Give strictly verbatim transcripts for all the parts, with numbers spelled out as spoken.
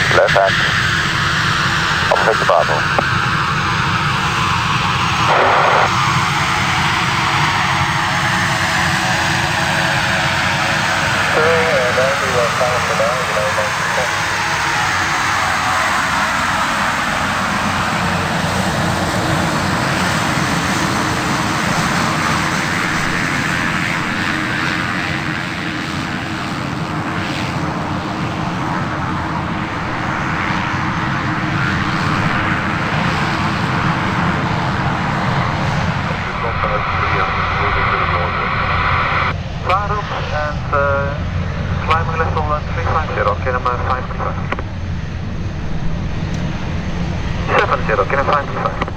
Left hand. Opposite Bravo. Can I find the five?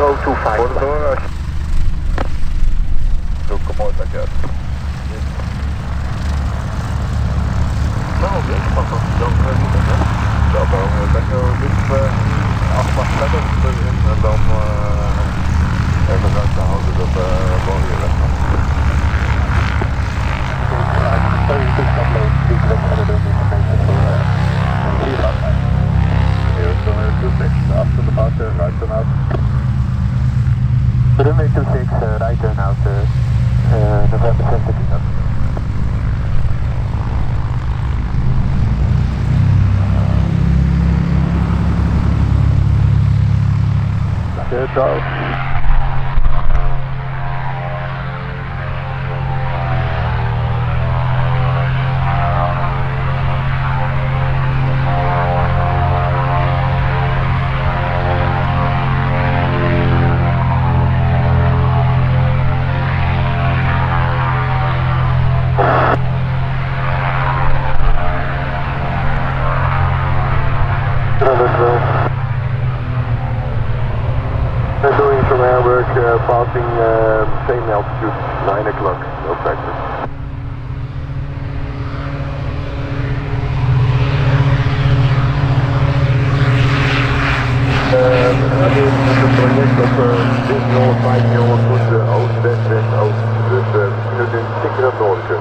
zero two five. Voor de door. Doe kom mooi dat je hebt. Nou, dit is pas als je dan niet hebt, hè? Ja, dan ben je liefst afslag letten erin en dan uh, even uit te houden dat de uh, bal hier weg gaat. Here's runway two six, after departure, right turn out. Runway two six, uh, right turn out, uh, uh, November seventeen. Good job. We're doing from Hamburg, uh, passing uh, same altitude, nine o'clock, no factor. Uh, we hebben het project op uh, nul vijf nul goed uh, oost, west, west, oost. Dus uh, we moeten een stukje naar het noorden kunnen.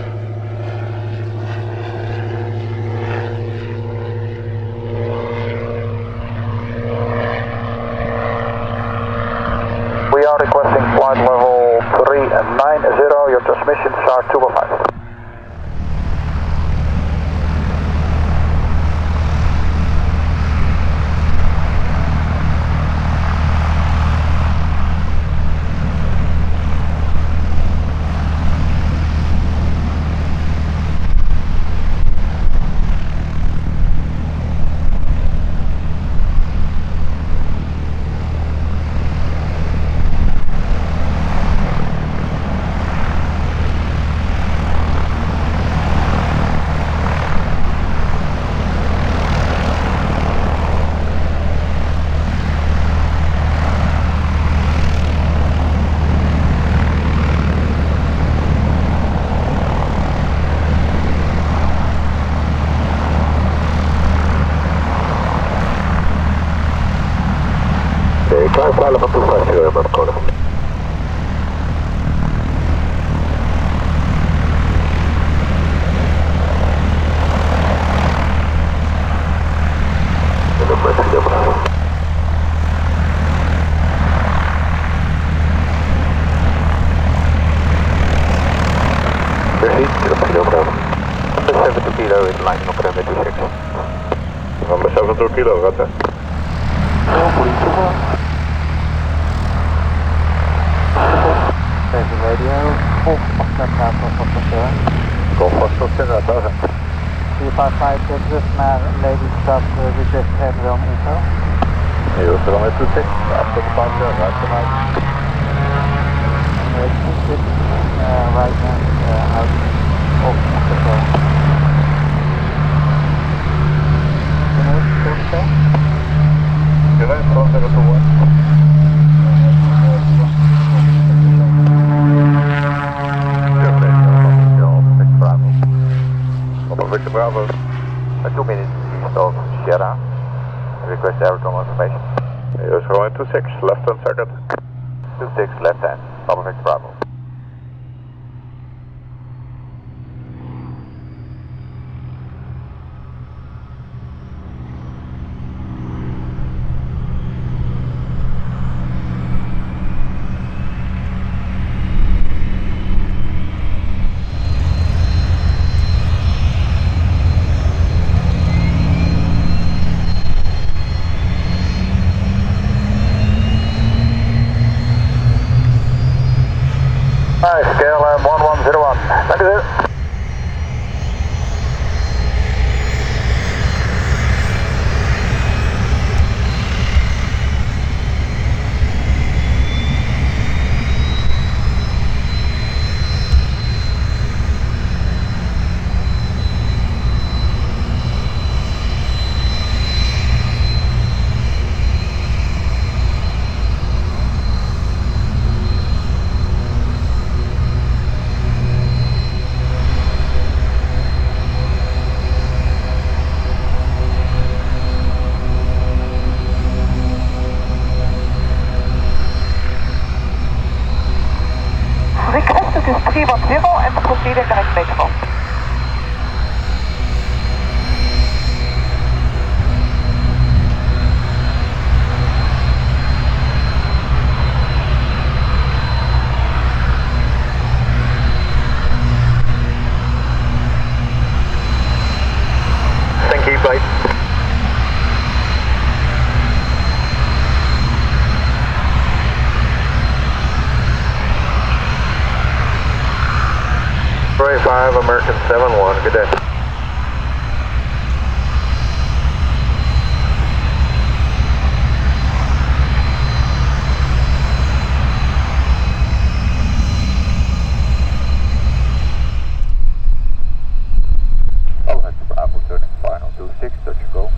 We are requesting flight level three nine zero, your transmissions are two oh five. Climb flight level two five zero, North Dakota. seventy kilo in line op runway two six. Number seventy kilo, gaat hè? Deze radio, golf afstandsraad van passagier. Golf afstandsraad, daar zijn. vier vijf vijf terug naar Lelystad, reject en run info. Here's runway two six, after departure, right turn out. Runway two six, uh, right hand uh, out of control. You're right, from zero to one. Victor Bravo. Uh, two minutes east of Sierra. Request aerodrome information. Here's runway two six, left hand second. two six, left hand, Papa Victor Bravo. Nice, K L M one one zero one. Dank u wel. is three one zero and proceed at direct maximum. Thank you, flight. Roy five, American seven one, good day. Oh, that's Bravo, turning final two six, touch go.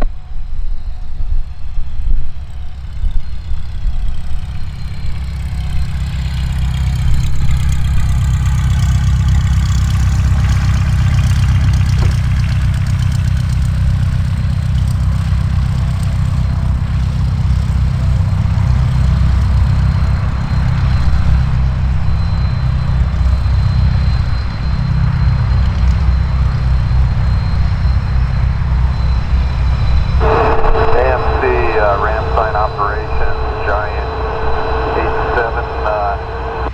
Operations, Giant eight seven. Uh,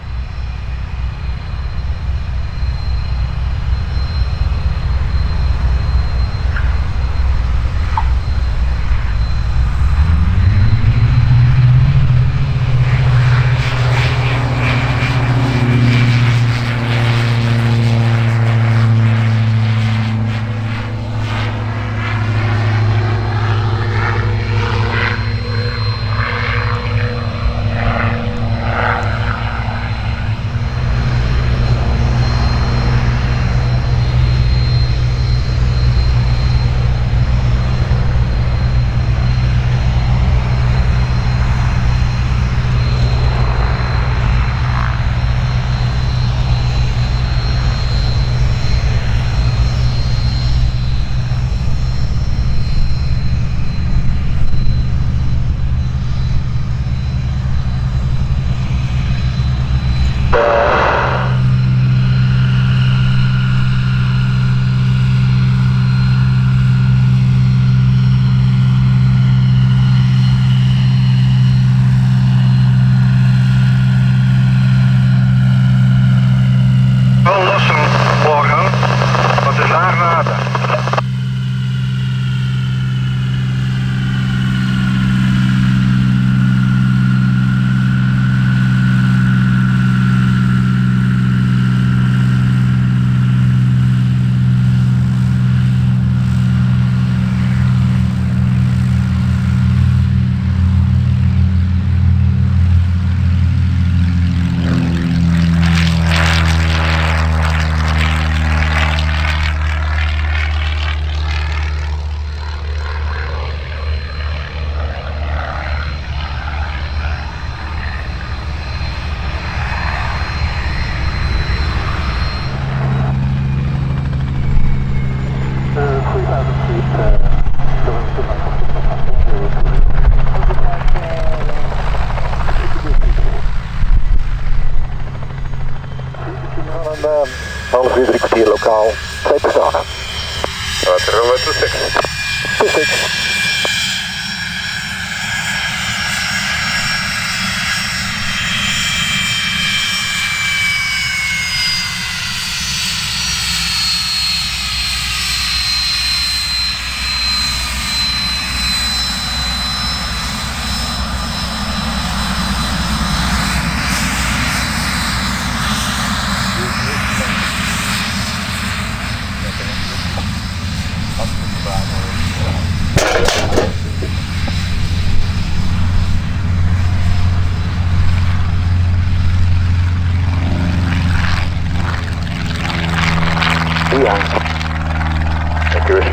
half uur, drie kwartier lokaal, twee personen. Roger, runway two six. two six. Ja. Accuracy.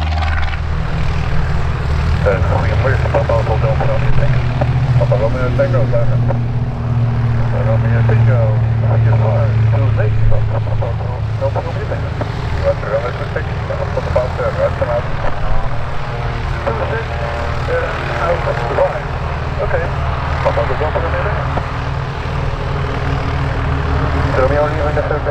Uh, goedemorgen, Papa Hotel Romeo Tango. Papa Romeo Tango, zeggen. Papa Romeo Tango. Had je zwaar. two six. Papa Romeo Tango. Roger, runway two six. Op de paas, right vanuit. two six. Out of the line. Oké. Papa Romeo Tango. Romeo, leaving the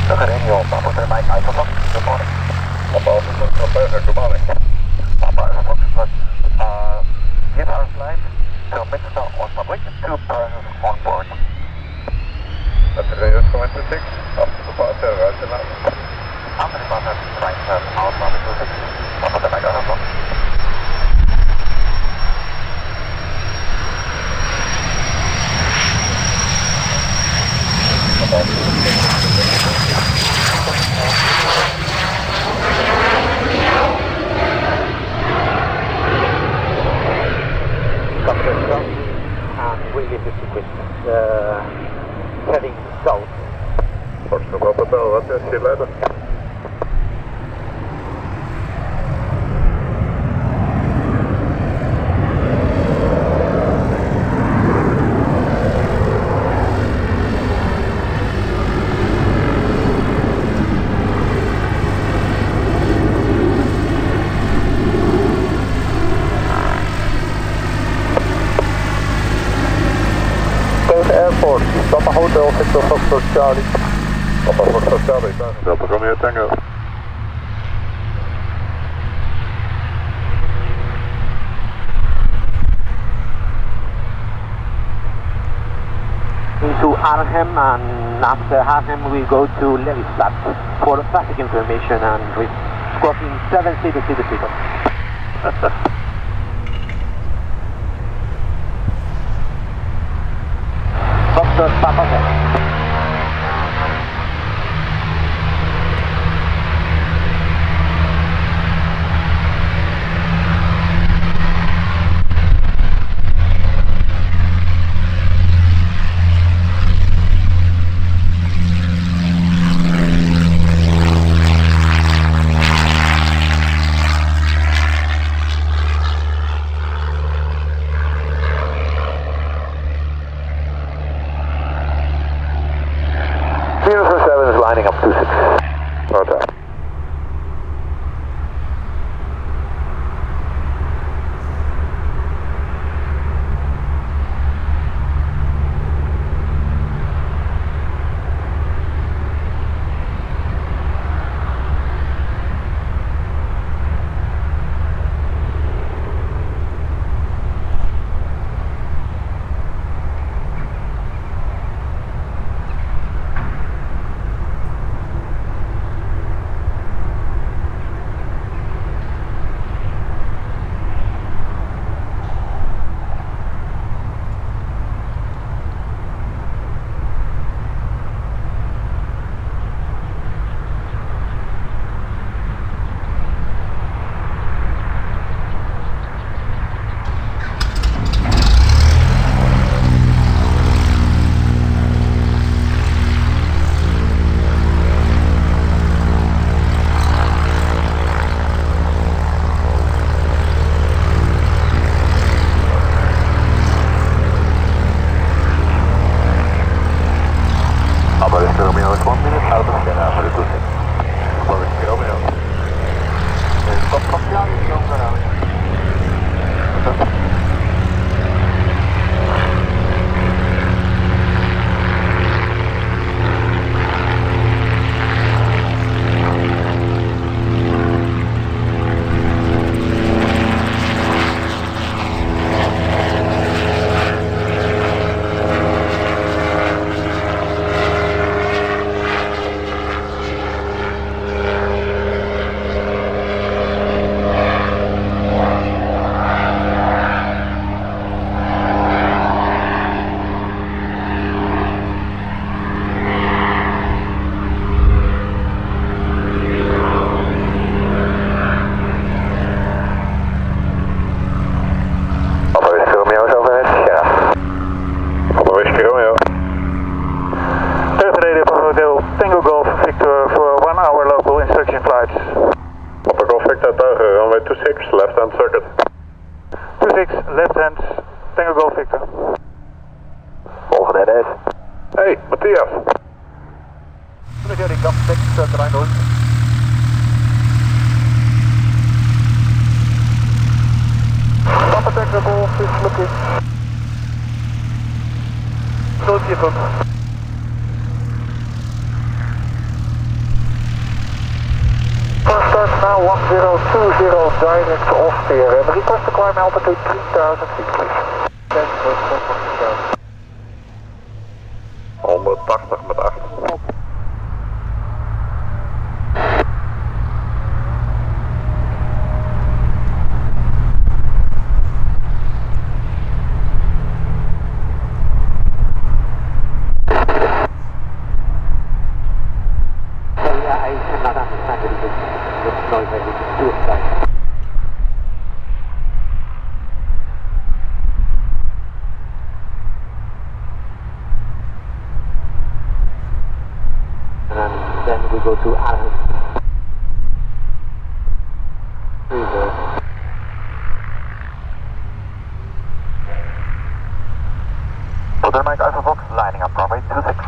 Look at any old Papa to Mike Alpha Fox, good morning. Papa Alpha Fox, Papa, good morning. Papa Alpha Fox, uh, give our flight to Minster on public, two persons on board. That's the radio going to six, up to the Papa, right to that. After the Papa, right turn, out Papa to six, Papa to Mike Alpha Fox. And we leave the sequence uh, heading south. First of all, Bell, what is your letter? Airport, Papa Hotel, Victor Foxtrot Charlie. Papa Foxtrot Charlie, Delta Romeo Tango. Into Arnhem, and after Arnhem we go to Lelystad for the traffic information, and with squawking seven zero zero zero. Foxtrot Papa Hotel. Zero seven is lining up two six. Roger. Romeo is one minute out of Sierra for the two six. Forest Romeo. Stop from Charlie, don't go around. Tango Golf Victor for one hour local instruction flights. Papa Golf Victor Tuigen, runway two six, left hand circuit. two six, left hand, Tango Golf Victor. Volgende R S. Hey, Matthias. Jullie kap six, terrein door. Papa Tango Golf is looking. Zootje van. now one zero two zero direct off here and request to climb altitude three thousand feet please. Thanks for the honderdtachtig met acht. Then we go to Arnhem. Hotel Mike Alpha Fox lining up runway two six.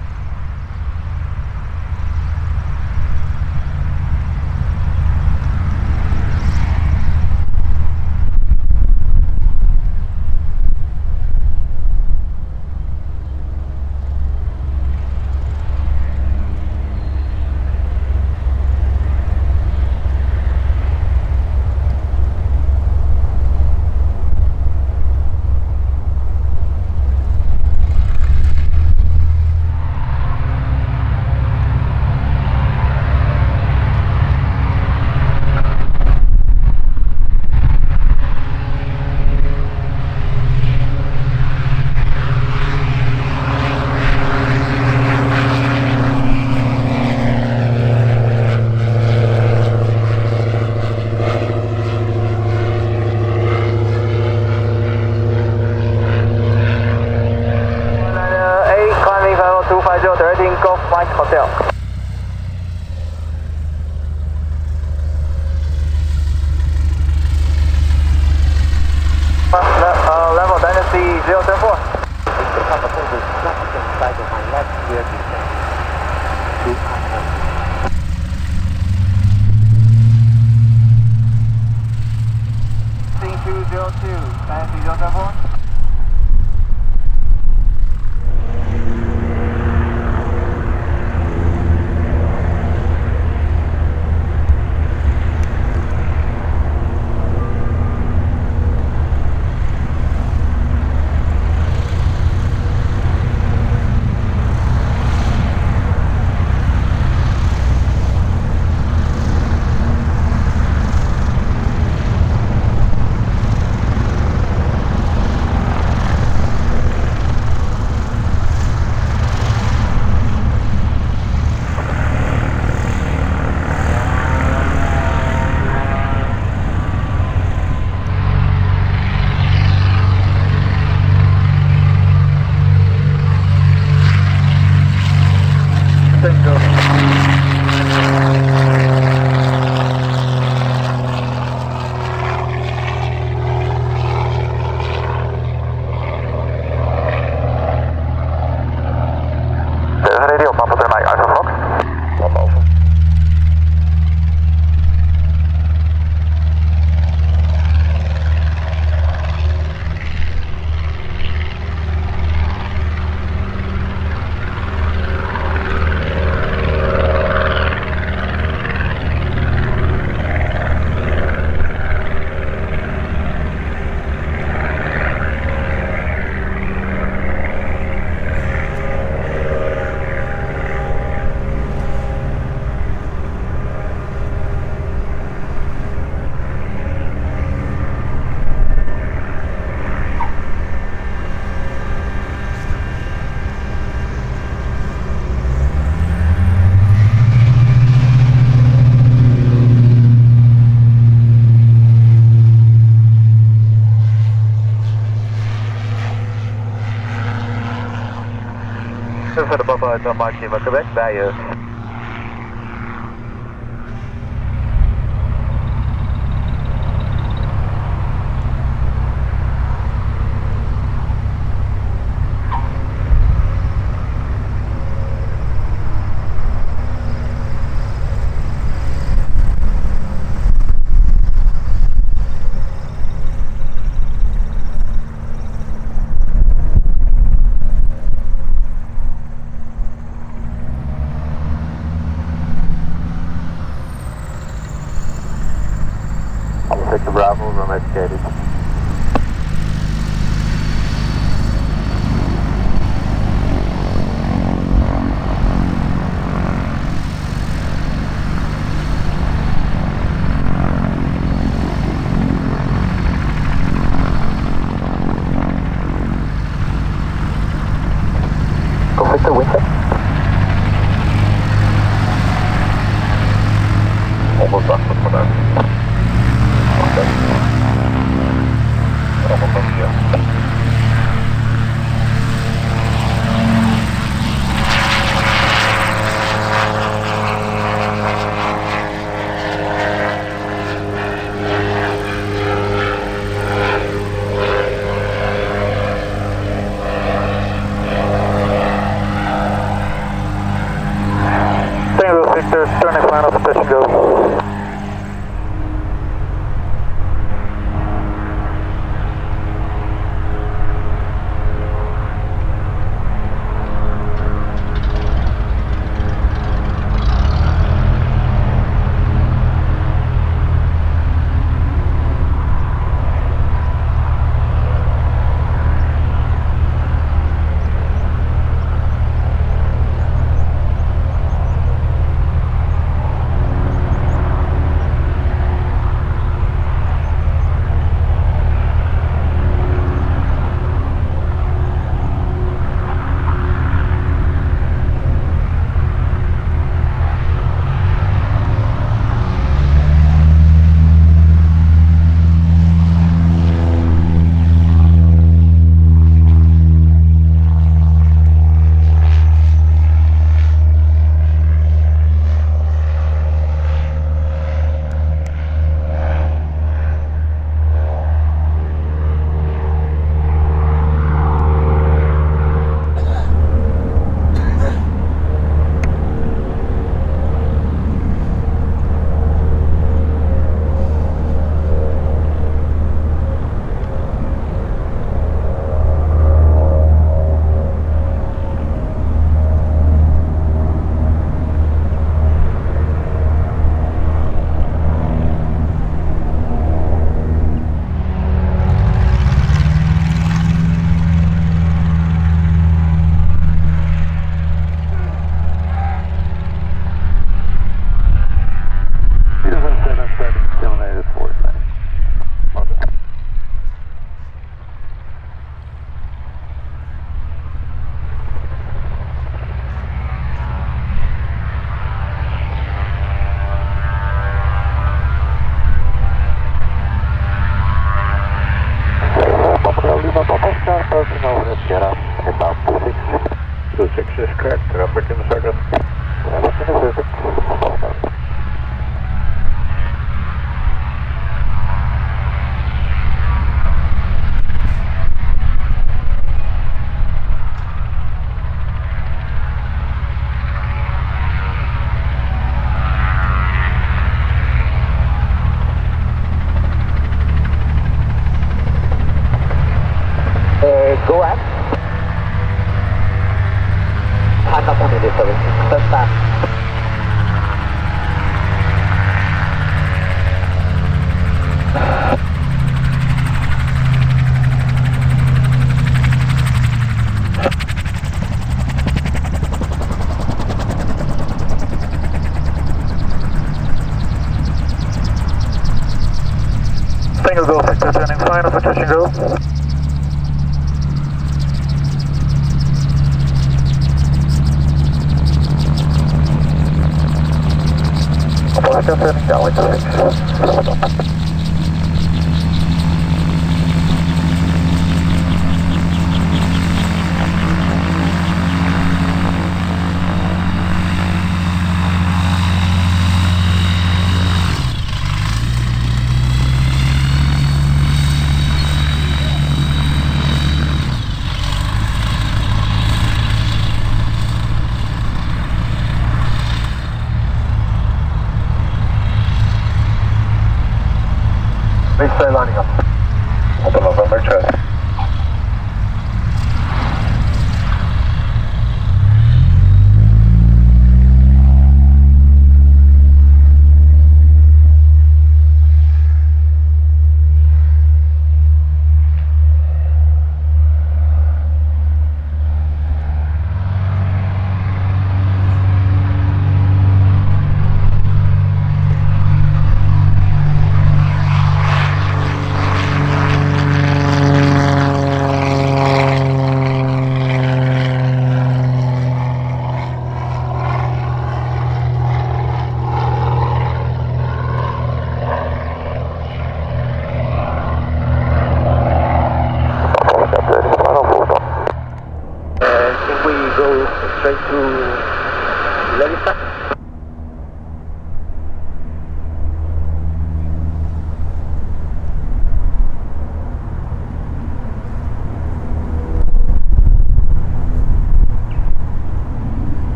Mike Hotel. Uh, level Dynasty zero seven four. The catapult is just inside of my left rear descent to Arnhem. C two zero two, Dynasty zero seven four. Radio, Papa Mike Alpha Fox. One over. Verder Papa, dan maak je wat gewekt bij je. Victor Bravo, room educated. Go Victor, wind check. Almost done with that. Okay. Almost done here. Tango Victor, turning final position go. two six is correct, traffic in a second. Traffic in a second. Go ahead. Hang up on the service. First time. Tango Go, Victor, turning final, position go. Turning down to six.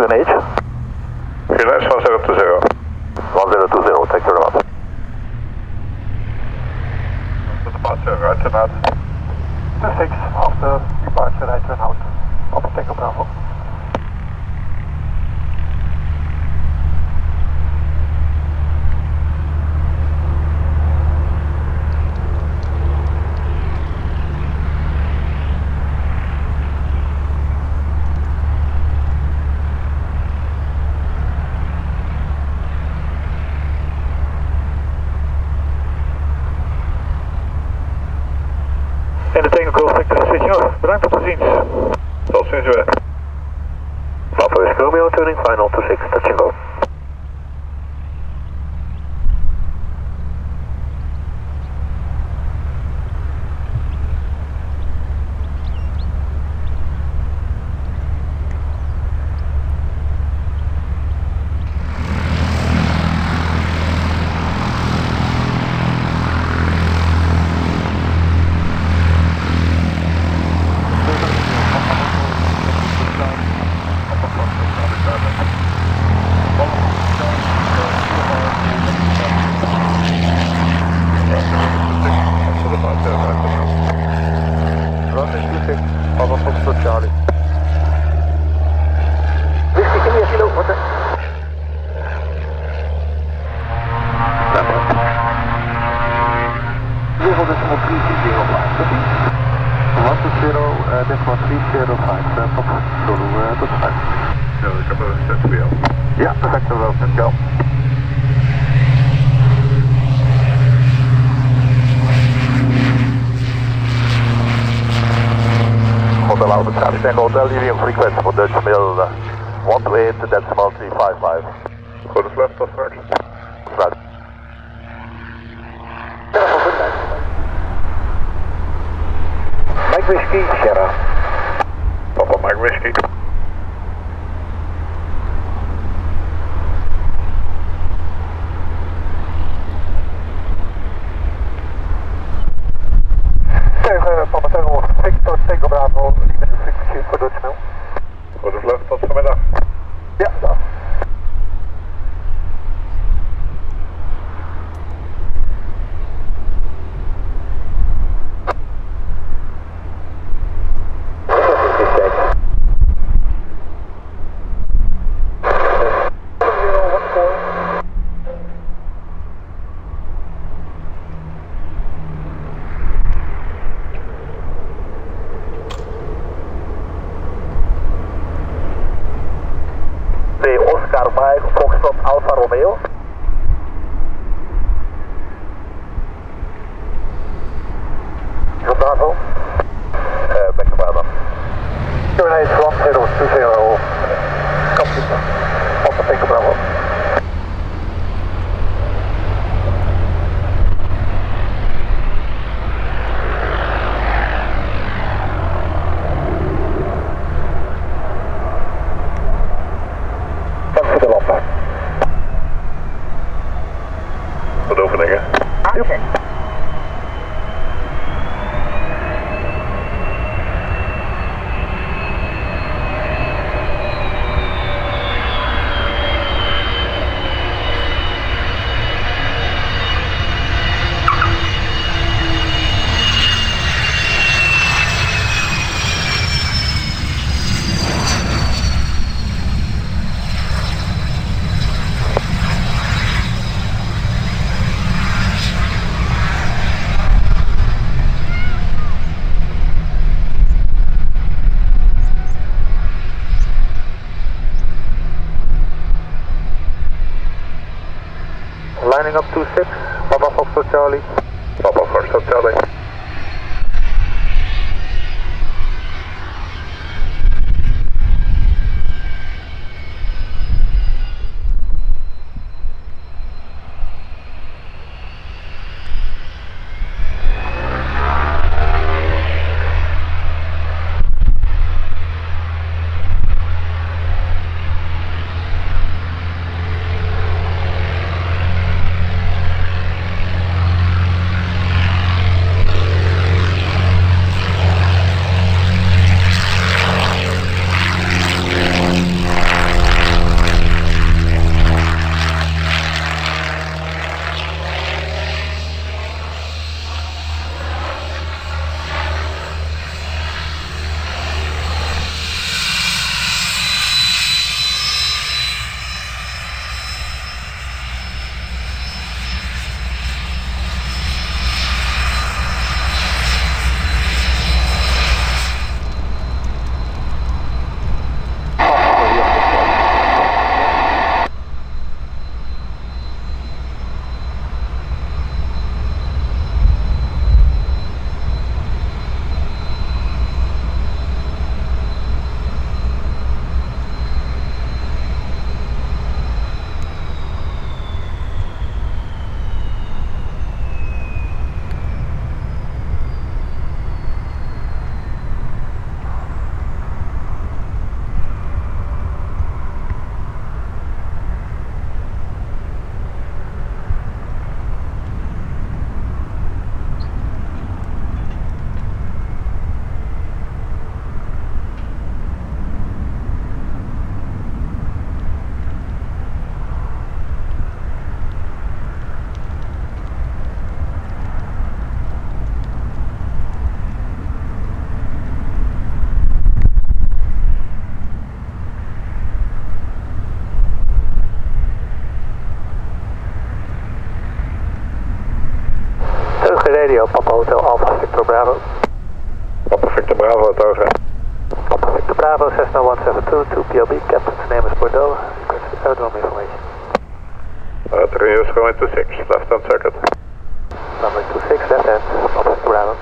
Q N H. Q N H one zero two zero. one zero two zero, thank you very much. Departure, right turn out. two six after departure, right turn out. Alpha Tango Bravo. En de Tango Golf Victor switching off. Bedankt tot ziens. Tot ziens weer. Papa Whiskey Romeo turning final two six, touch and go. Ja, perfect, wel, dankjewel. Hotel Alpha Charlie Tango Hotel, leaving frequency for Dutch Mail uh, one two eight decimal three five five. Goed, is left, tot straks. Right. Mike Whiskey, Sierra. Papa Mike Whiskey. Papa Tango, Victor Tango Bravo, leaving the frequency for Dutch Mail. Goed, is left, tot vanmiddag. Ja, dag. Oscar Mike, Foxtrot Alfa Romeo. Bravo. Uh, back to Bravo. Q N H one zero two zero. Computer. Alpha Tango Bravo. Wat oefeningen? Oké. Lining up two six, Papa Foxtrot Charlie. Papa Foxtrot Charlie. Romeo, Papa Hotel Alpha Victor Bravo. Papa Victor Bravo, Toga. Papa Victor Bravo, Cessna one seven two, two P L B, captain's name is Bordeaux, request aerodrome information. Uh, three is going to six, left hand circuit. Runway two six, left hand, Papa Victor Bravo.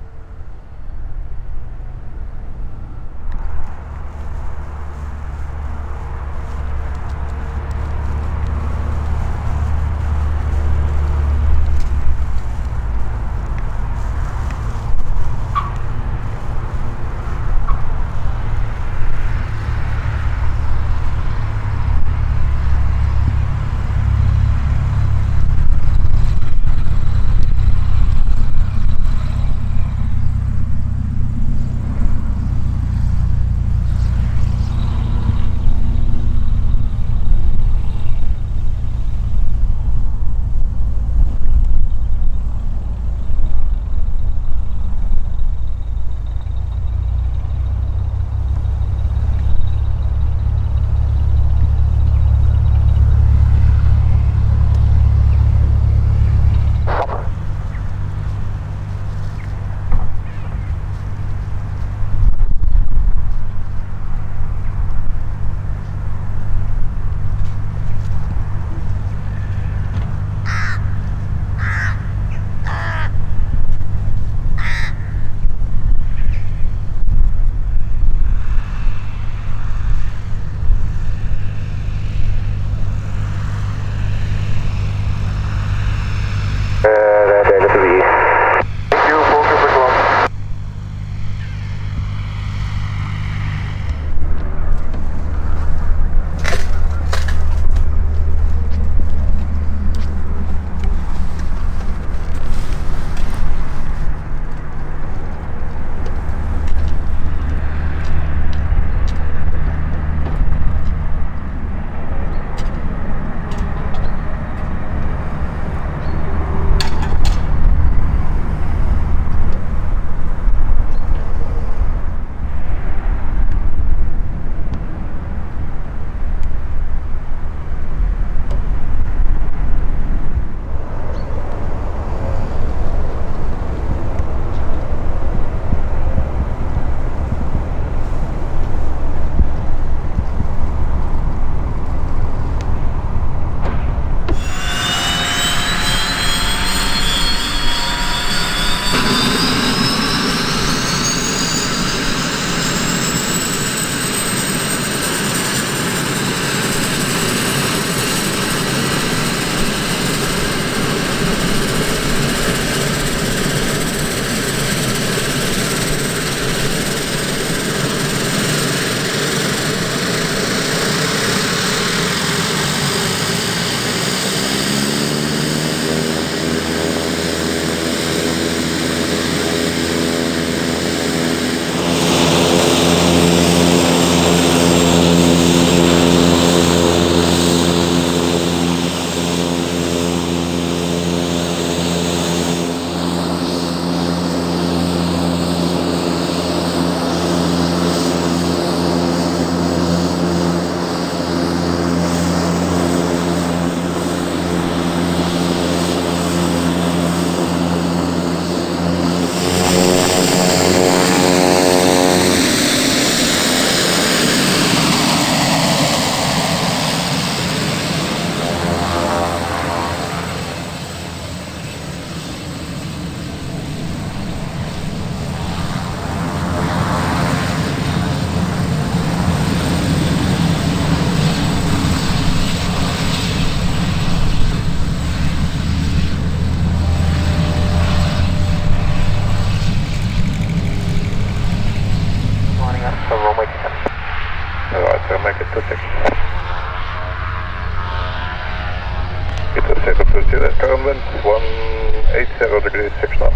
Current one eighty degrees six knots.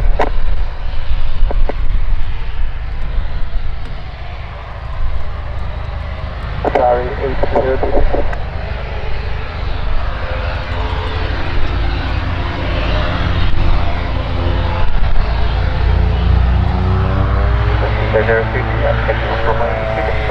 Sorry, eight zero. There are fifty, I'm checking for my ticket.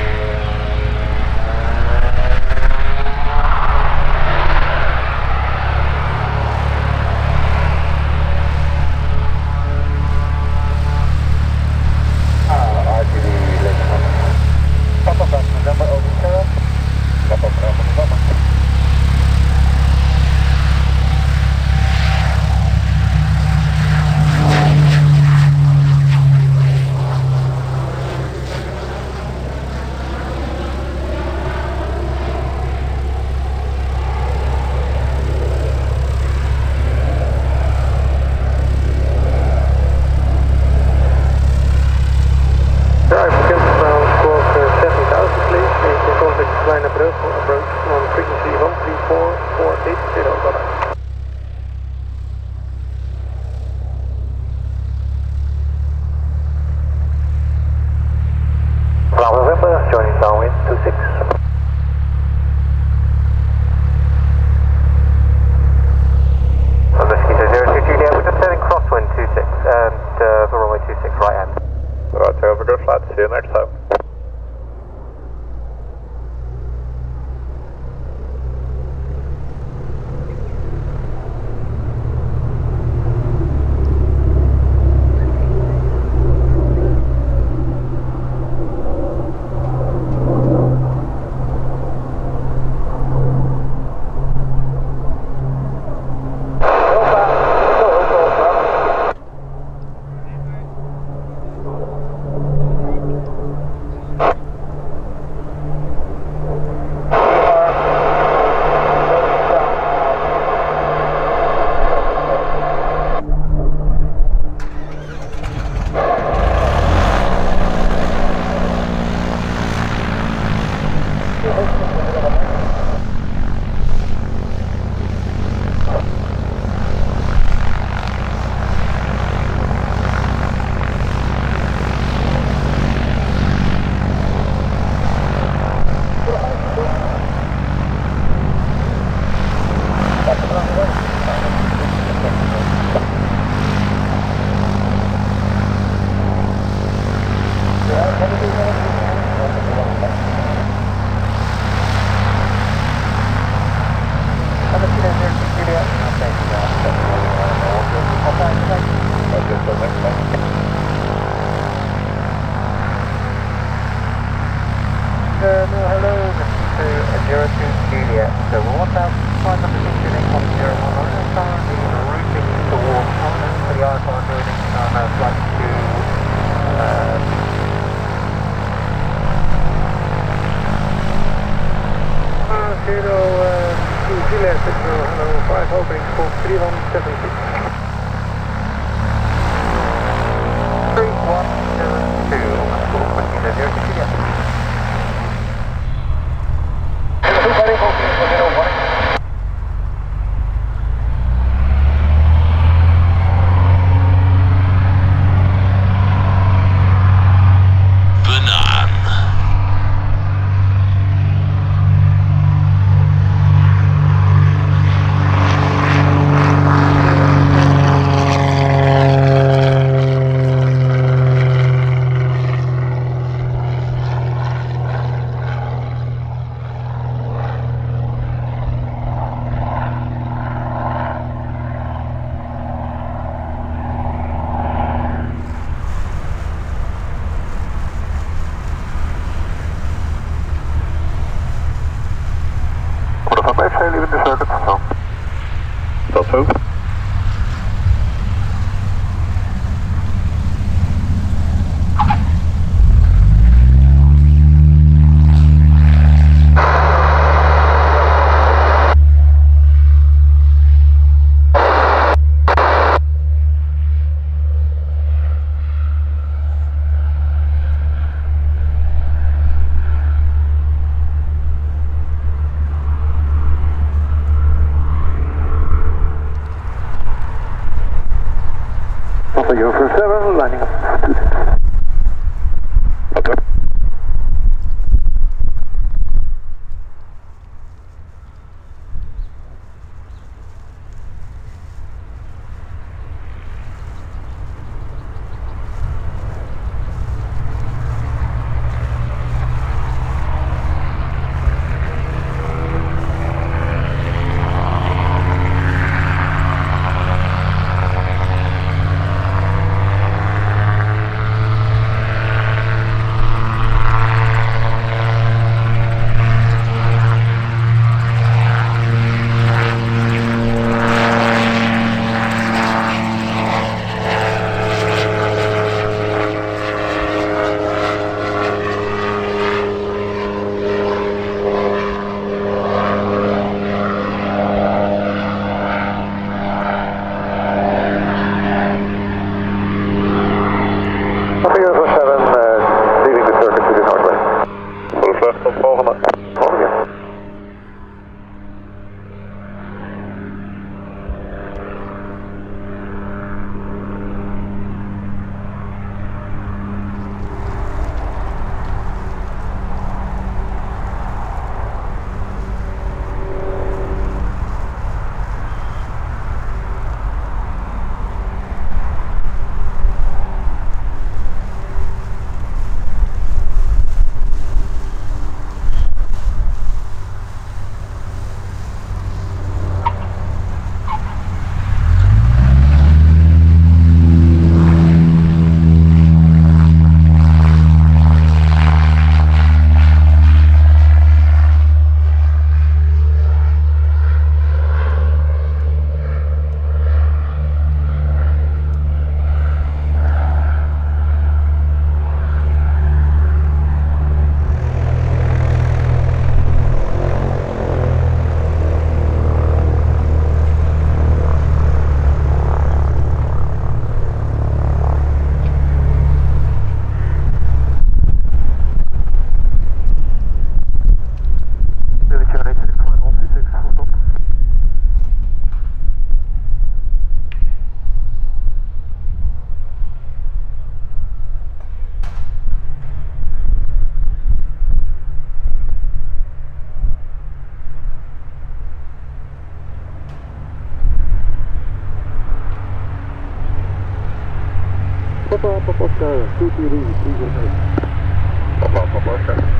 Papa Oscar, two three three zero. Papa Papa Oscar.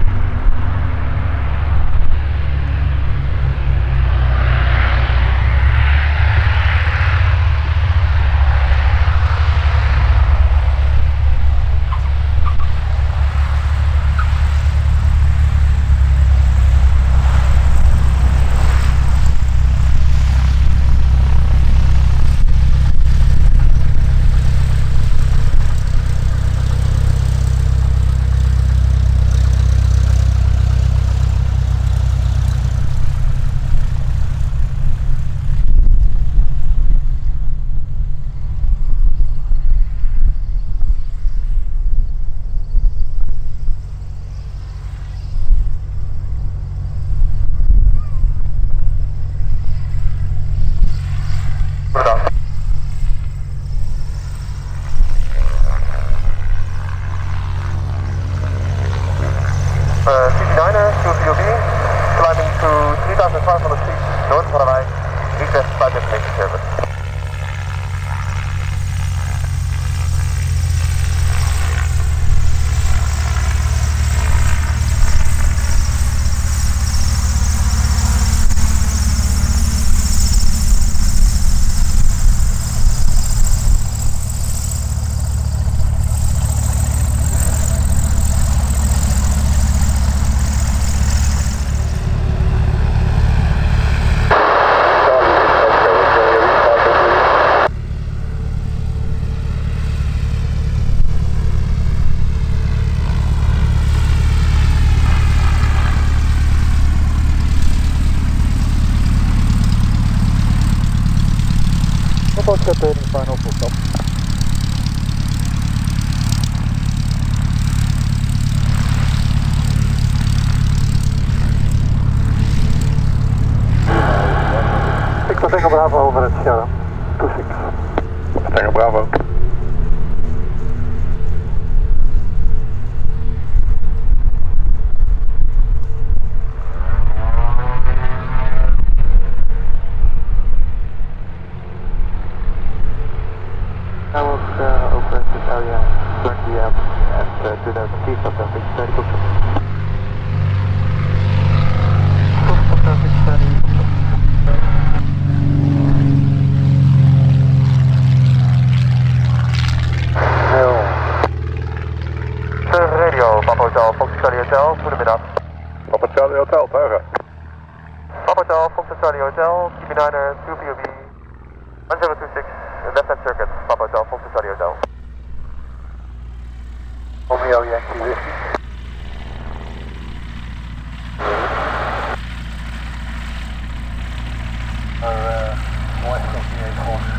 Oscar turning final full stop. six Tango Bravo over at Sierra, two six. Tango Bravo. Goedemiddag. Papa Charlie Hotel, Tara. Papa Hotel, Fox Charlie Hotel, T B nine, two P O B, one zero two six, left hand circuit, Papa Hotel, Fox Charlie Hotel. Romeo Yankee Whiskey. Uh, west of the A four.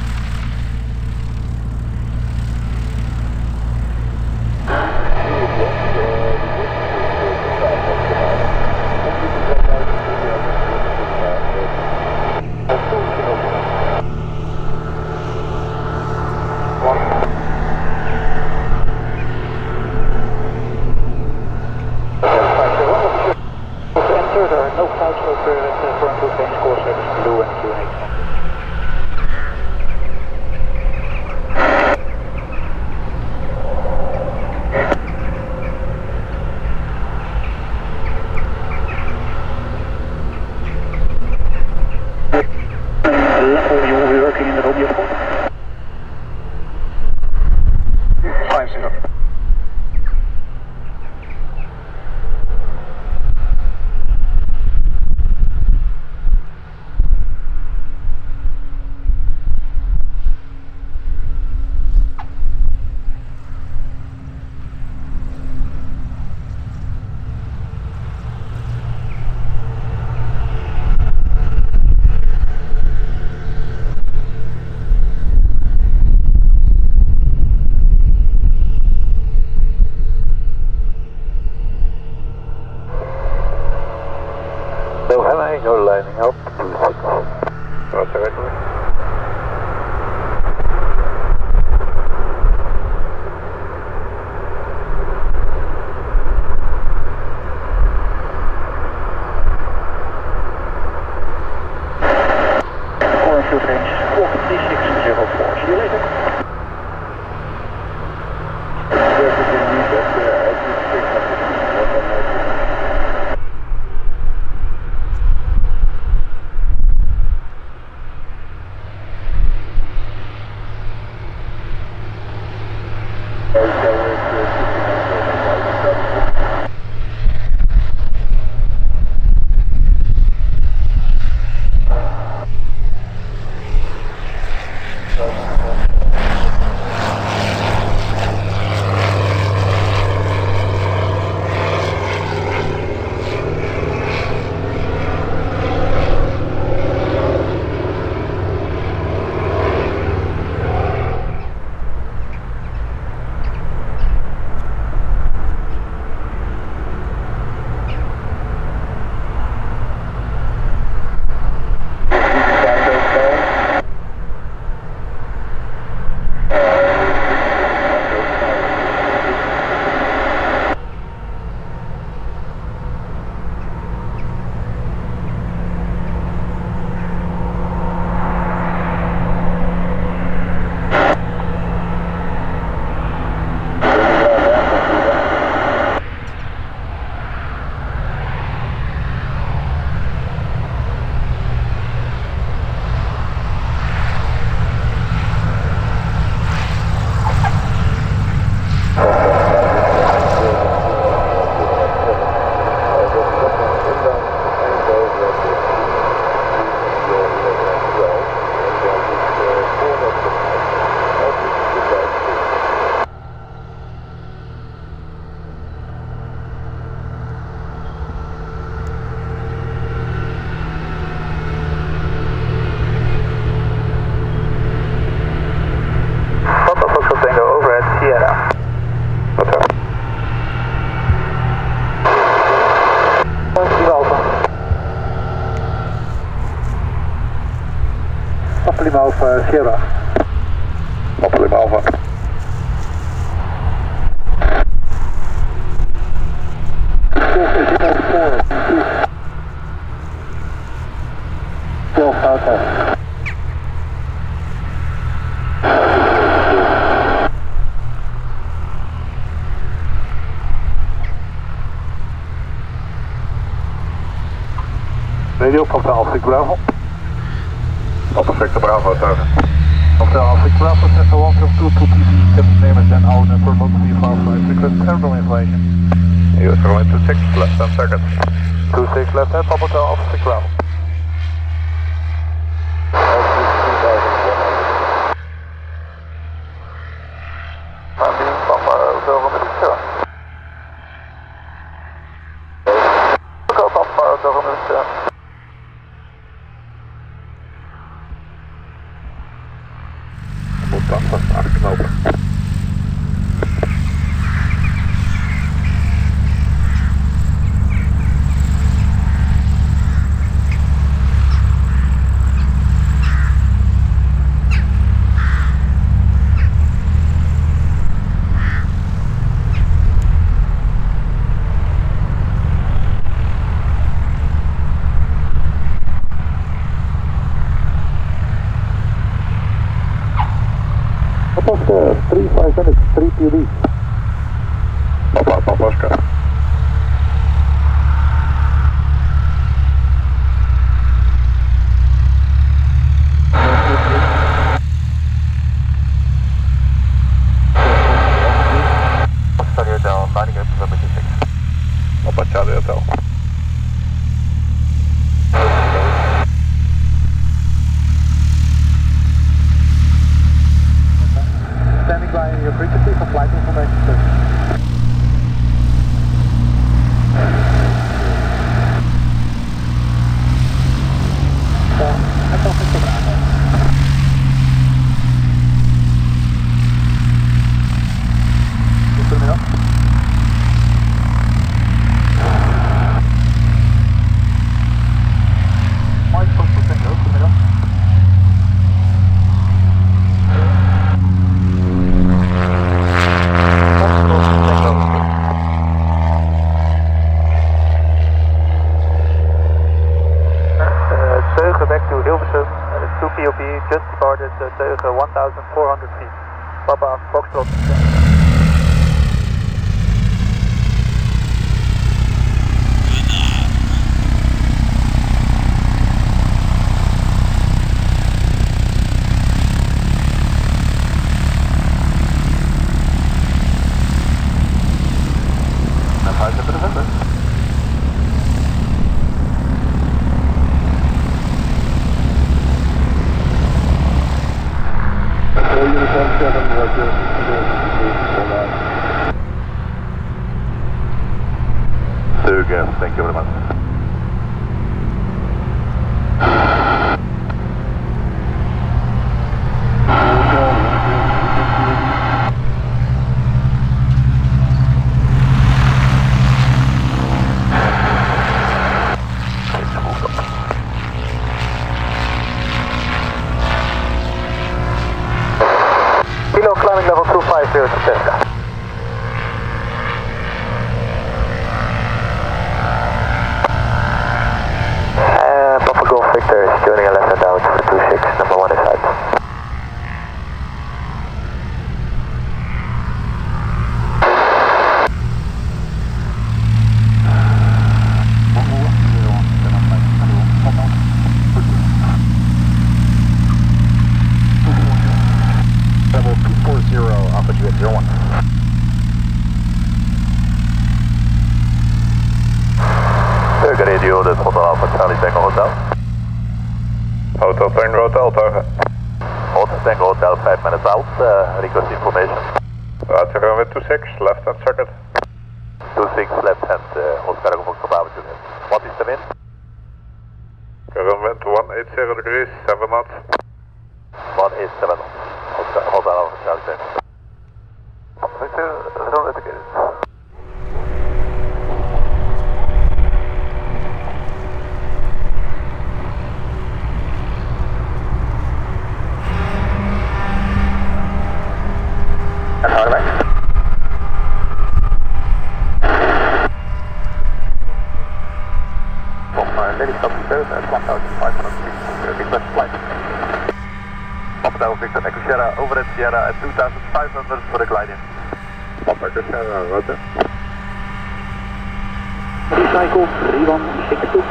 So Helene, you're lining up to six. What's the right? Papa Lima Alpha, Sierra. Papa Lima Alpha. twelve Alpha. Radio, Papa Alpha Bravo. Papa Victor Bravo, tuigen. Papa Alpha Bravo, Cessna one seven two to T V, captain name is Dan Owen, for local V five flight, request terminal information. U S runway two six, left ten seconds. two six left hand, Papa Alpha Six Bravo. Landing, Papa Hotel Romeo Sierra. Go Papa Hotel Romeo Sierra. Moet dan vast aanknopen. Papa three five hundred, three P D. Papa, Papa Oscar. Charlie Hotel, lining up November two six. Papa Charlie Hotel. Standing by your frequency for flight information, sir. So, that's all for Bravo. Goedemiddag. Mike, Fox for Tango, goedemiddag. Back to Hilversum, uh, two P O P, just departed uh, Teugen one thousand four hundred feet. Papa, Foxtrot. En huis hebben we de nummer. Teugen, thank you very much. Kilo climbing level two five zero to Cessna. And Papa Golf Victor is tuning a left hand out for two six, number one inside. Level two four zero, Alpha Juliet zero one. Teugen radio, that's Hotel Alpha Charlie Tango Hotel. Hotel Tango Hotel, Teugen. Hotel Tango Hotel, five minutes out, uh, request information. Roger, runway two six, left hand second. two six, left hand, uh, Oscar Fox Bravo Juliet. What is the wind? Current wind one eighty degrees, seven knots. one eight seven knots. Hotel Alpha Charlie Tango. Victor, zero indicated. Hotel Victor Echo Sierra, over at Sierra at two thousand five hundred for the glide in. Papa Echo Sierra, roger. Recycle three one six two.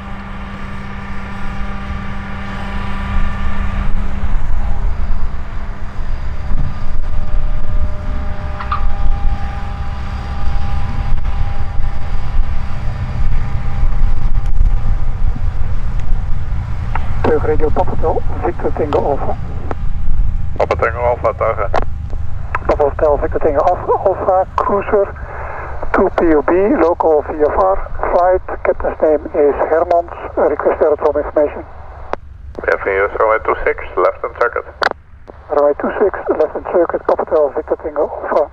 Radio Papa Hotel, Victor Tango Alpha. Papa Tango Alpha, Targa. Papa Hotel, Victor Tango Alpha, Alpha, Cruiser, two P O B, local V F R, flight, captain's name is Hermans, request aerodrome information. We have here runway two six, left hand circuit. Runway two six, left hand circuit, Papa Hotel, Victor Tango Alpha.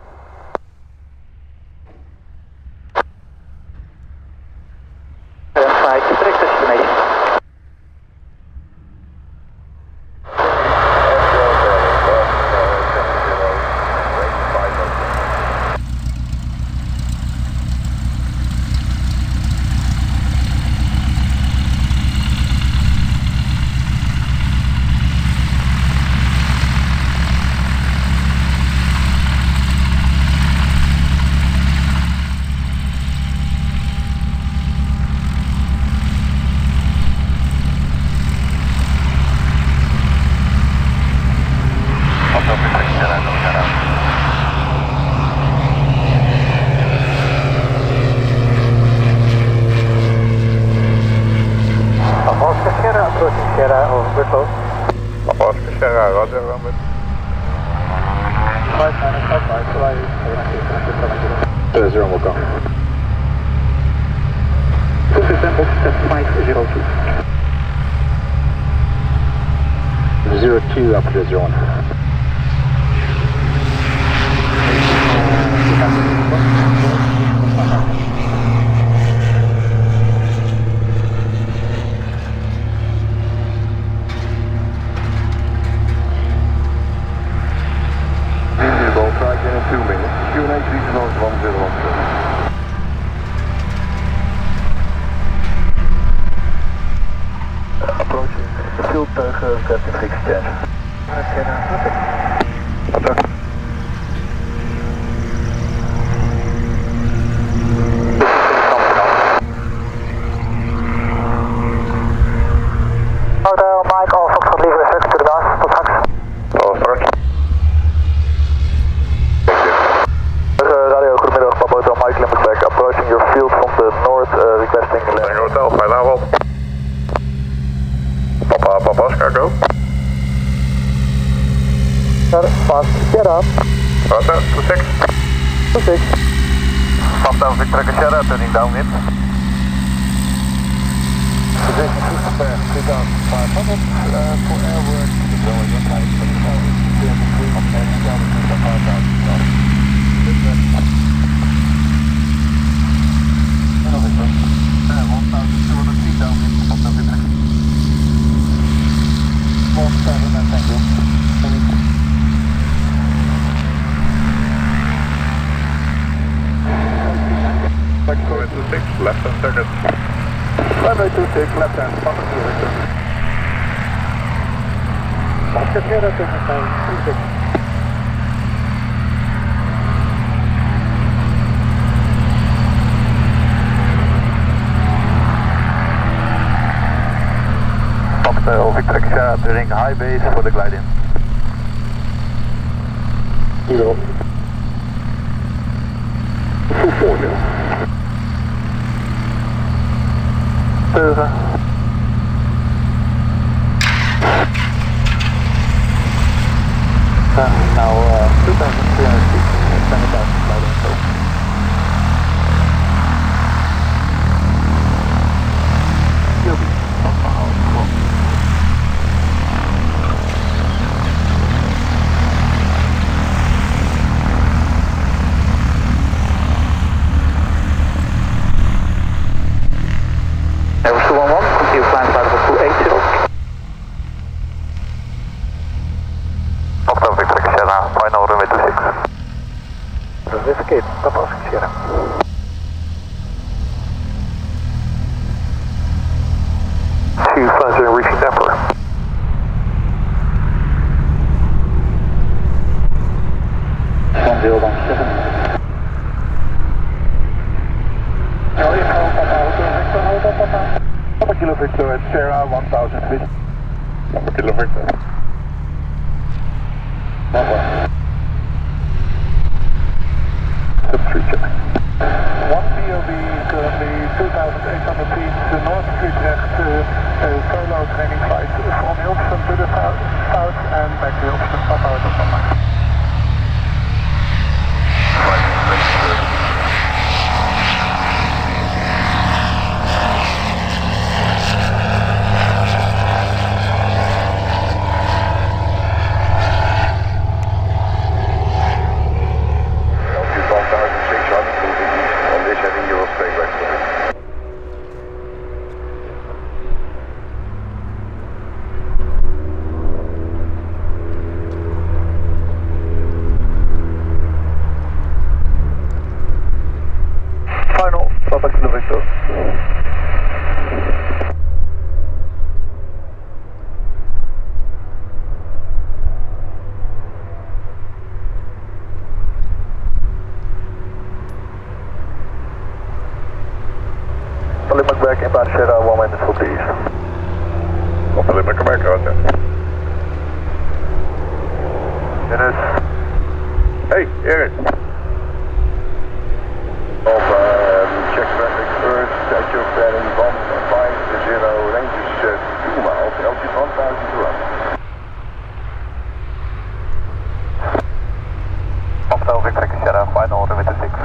Flight, direct destination. Zero will go. Full assembled at five zero two. Zero two up to zero one. Visible, try again in two minutes. Q and H regional one zero one zero. Approaching field teugen, captain fixed change. Attack. Hotel Mike Alpha van Lieve zes to de baas, tot straks. Oh, start. Radio, goedemiddag, Papa Hotel Mike Limburg, approaching your field from the north, uh, requesting Tango Hotel, fijn avond. Papa, Papa Oscar, go. Fast Sierra, Roger, two six. two six. Papa Victor Echo Sierra, turning downwind. Position two thousand five hundred uh, for airwork. Going in height for the moment. Clear between and altitude five thousand. one thousand two hundred feet downwind. Papa Victor. one seven and thank you. Runway two six, left hand circuit. Runway two six, left hand, Papa Victor. Oscar Sierra, two six. Papa Victor Echo Sierra, turning high base for the glide in. Zero. Full four now. Teugen. Uh, now uh, two thousand three hundred feet, seven thousand gliding so. You'll be on the house. Air two one one, continue flying flight level two eight zero. Papa Victor Echo Sierra, final runway two six. Verificate, Papa Oscar Sierra. Two five zero reaching Denver. zero one seven. Papa Kilo Victor at Sierra one thousand feet. Papa Kilo Victor. Papa. Sub three check. one B O B currently two thousand eight hundred feet to north of Utrecht, uh, uh, solo training flight from Hilversum to the south, south and back to Hilversum, Papa Auto Papa. Papa Kilo Victor. Limerick back in Bad Sierra, one minute for please. Papa Limerick back, roger. Dennis. Hey, Erik. Of check traffic first, set your bearing one five zero, range is uh, two miles, altitude one thousand to run. Hotel Victor Sierra, final order with the six.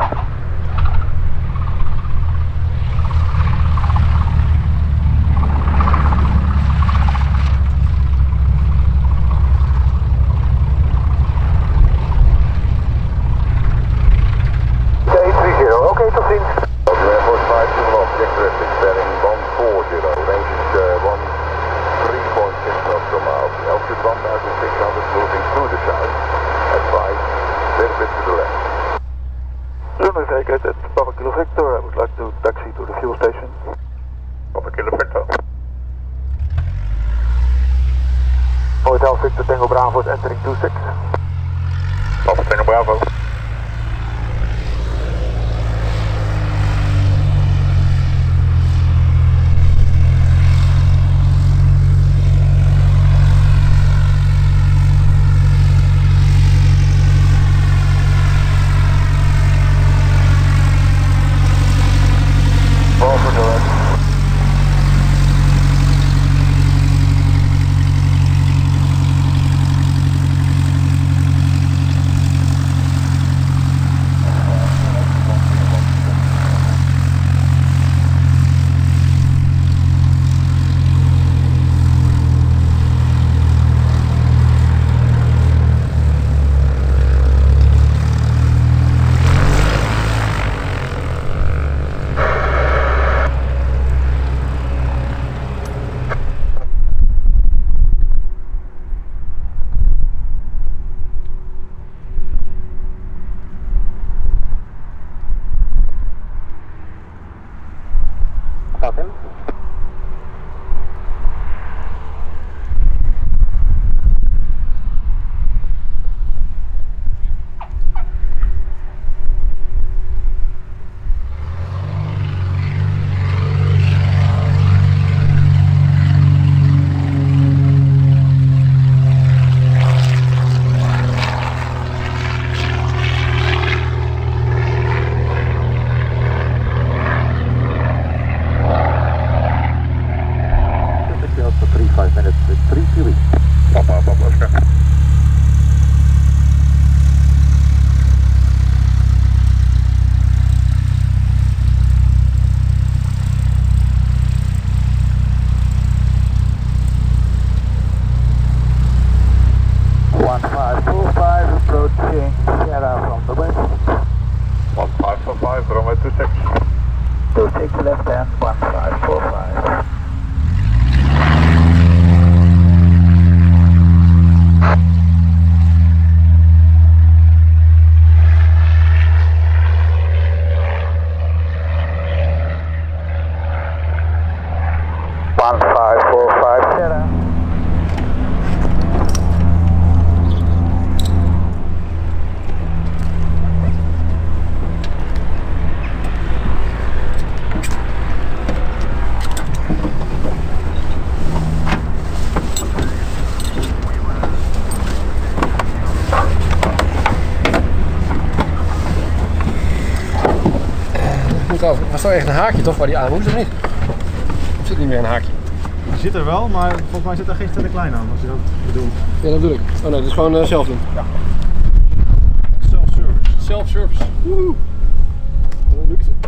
Okay, tot ziens. Airport five two one, check traffic, bearing one four zero, range is uh, one three point six knots per mile, altitude one thousand six hundred, moving to the south, advise, little bit to the left. Lunar Vegas at Papa Kilo Victor, I would like to taxi to the fuel station. Papa Kilo Victor. Hotel Victor Tango Bravo is entering two six. Papa Tango Bravo. Falcon. five minutes with three Q E. Papa, Papa, Oscar. one five four five approaching Sierra from the west. one five four five, runway two six. two six left hand, one five four five. one five four five Sierra. trouwens, was toch echt een haakje toch waar die aan moest of niet? Of zit er niet meer een haakje? Die zit er wel, maar volgens mij zit er geen te klein aan als je dat bedoelt. Ja, dat bedoel ik. Oh nee, dat is gewoon uh, zelf doen. Ja. Self-service. Self-service. Woehoe. Dat lukt het.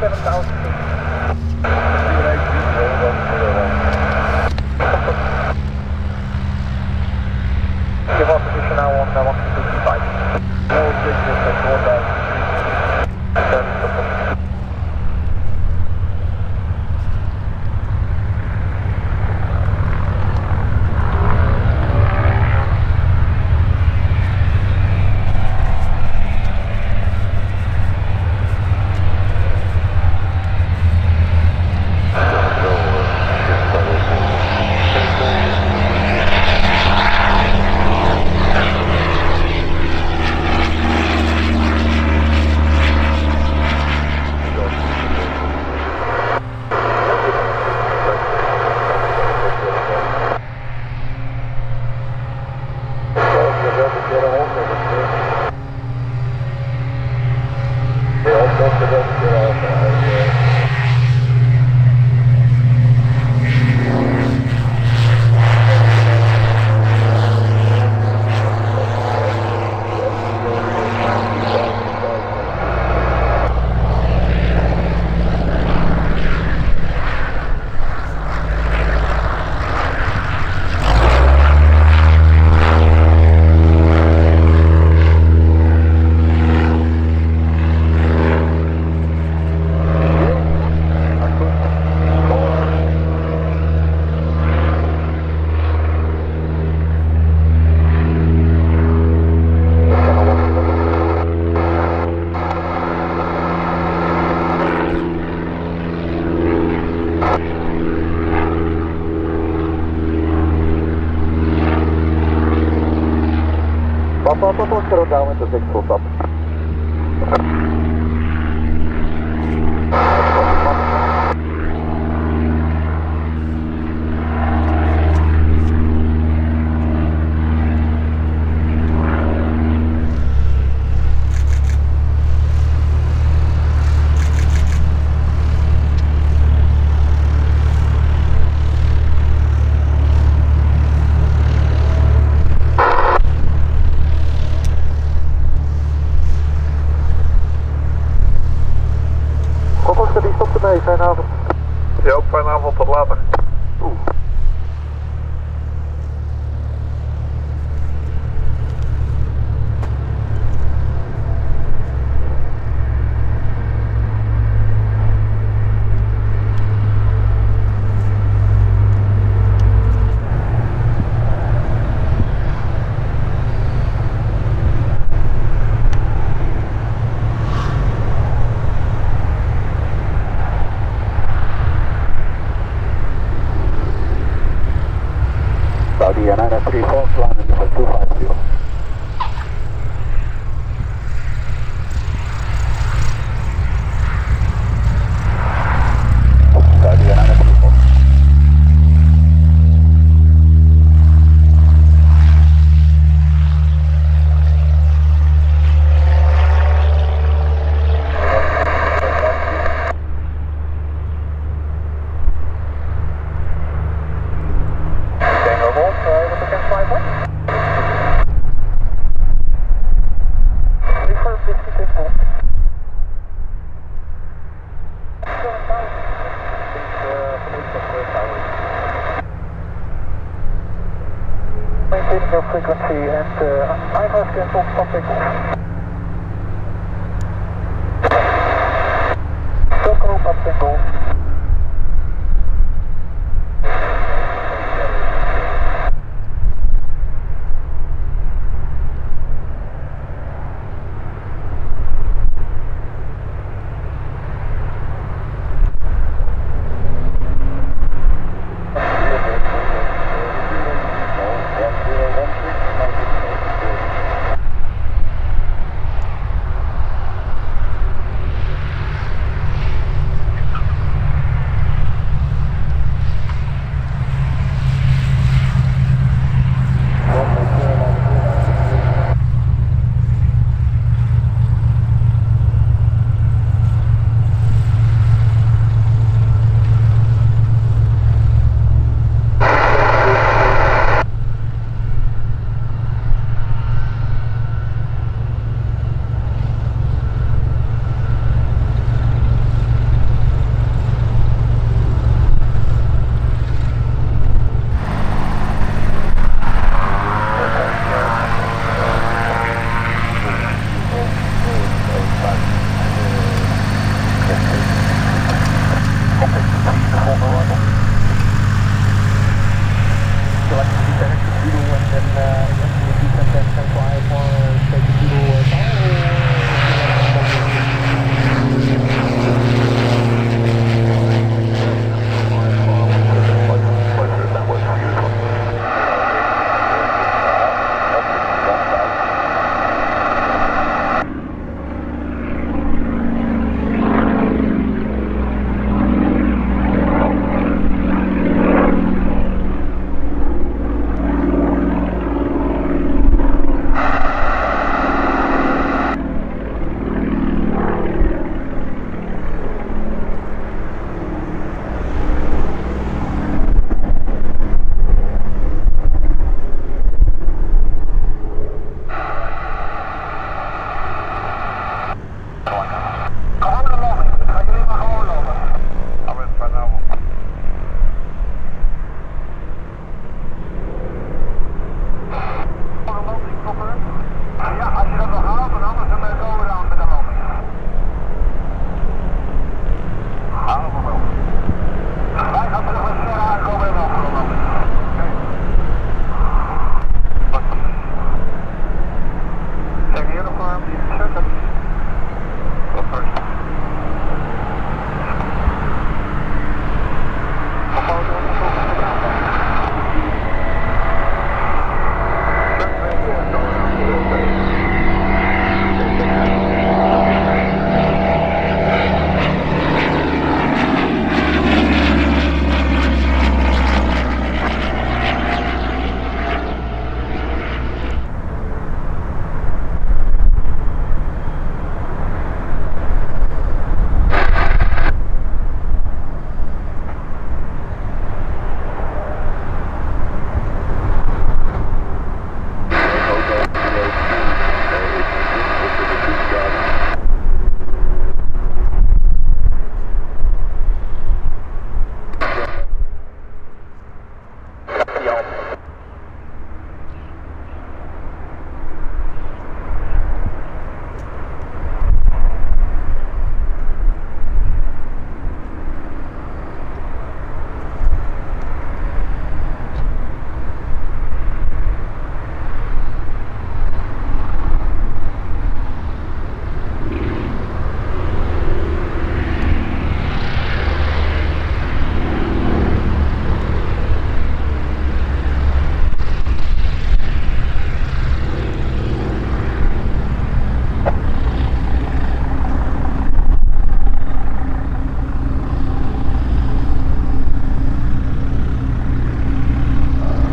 seven thousand feet. Give our position now on uh, one two two five. No signal at one thousand feet. Turn support. Papa, Papa, settle down with the six full stop. Fijne avond. Ja, ook fijne avond, tot later. Oeh. Saudi nine three four, flying number two five zero. Saudi nine three four. Maintaining your frequency and uh, I have cancelled stop takeoff. Circle up single.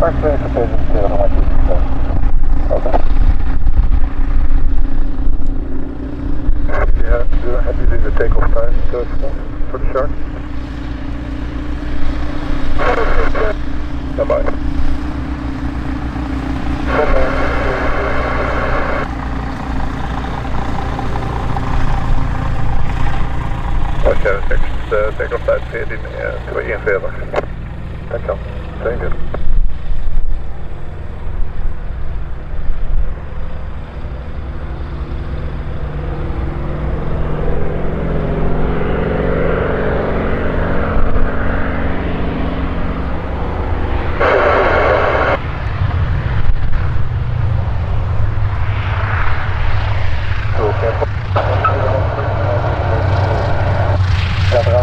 Park twee verkeerd zero nummer two. Oké. Yeah, do you have you leave the takeoff time uh, for the shark? Bye bye. Oscar six, uh, takeoff tijd veertien tweeënveertig. Dankjewel, tweeënveertig.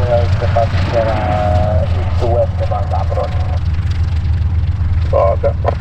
East to west about that road.